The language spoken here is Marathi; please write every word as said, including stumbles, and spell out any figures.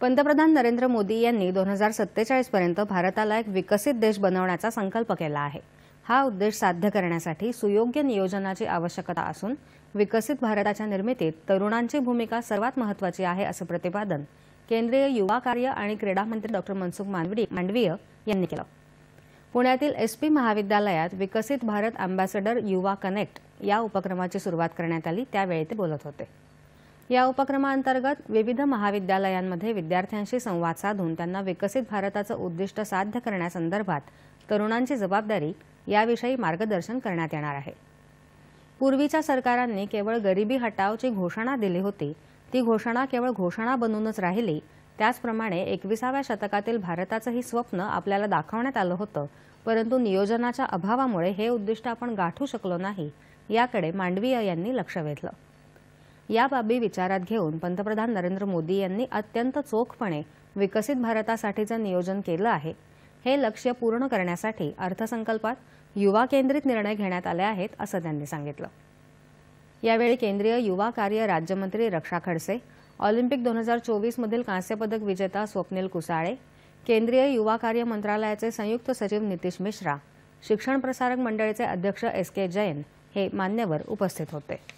पंतप्रधान नरेंद्र मोदी यांनी दोन हजार सत्तेचाळीस पर्यंत भारताला एक विकसित देश बनवण्याचा संकल्प केला आहे। हा उद्देश साध्य करण्यासाठी सुयोग्य नियोजनाची आवश्यकता असून विकसित भारताच्या निर्मितीत तरुणांची भूमिका सर्वात महत्त्वाची आहे असे प्रतिपादन केंद्रीय युवा कार्य आणि क्रीडा मंत्री डॉक्टर मनसुख मांडवीय यांनी केले। पुण्यातील एसपी महाविद्यालयात विकसित भारत अँबॅसेडर युवा कनेक्ट या उपक्रमाची सुरुवात करण्यात आली, त्यावेळी ते बोलत होते। या उपक्रमांतर्गत विविध महाविद्यालयांमध्ये विद्यार्थ्यांशी संवाद साधून त्यांना विकसित भारताचे उद्दिष्ट साध्य करण्यासंदर्भात तरुणांची जबाबदारी याविषयी मार्गदर्शन करण्यात येणार आहे। पूर्वीच्या सरकारांनी केवळ गरिबी हटावची घोषणा दिली होती, ती घोषणा केवळ घोषणा बनूनच राहिली। त्याचप्रमाणे एकविसाव्या शतकातील भारताचेही स्वप्न आपल्याला दाखवण्यात आले होते, परंतु नियोजनाच्या अभावामुळे हे उद्दिष्ट आपण गाठू शकलो नाही, याकडे मांडवीय यांनी लक्ष वेधले। या बाबी विचारात घेऊन पंतप्रधान नरेंद्र मोदी यांनी अत्यंत चोखपणे विकसित भारतासाठीचे नियोजन केले आहे। हे लक्ष्य पूर्ण करण्यासाठी अर्थसंकल्पात युवा केंद्रित निर्णय घेण्यात आले आहेत, असे त्यांनी सांगितले। यावेळी केंद्रीय युवा कार्य राज्यमंत्री रक्षा खडसे, ऑलिम्पिक दोन हजार चोवीस मधील कांस्य पदक विजेता स्वप्नील कुसाळे, केंद्रीय युवा कार्य मंत्रालयाचे संयुक्त सचिव नितीश मिश्रा, शिक्षण प्रसारक मंडळाचे अध्यक्ष एस के जैन हे मान्यवर उपस्थित होते।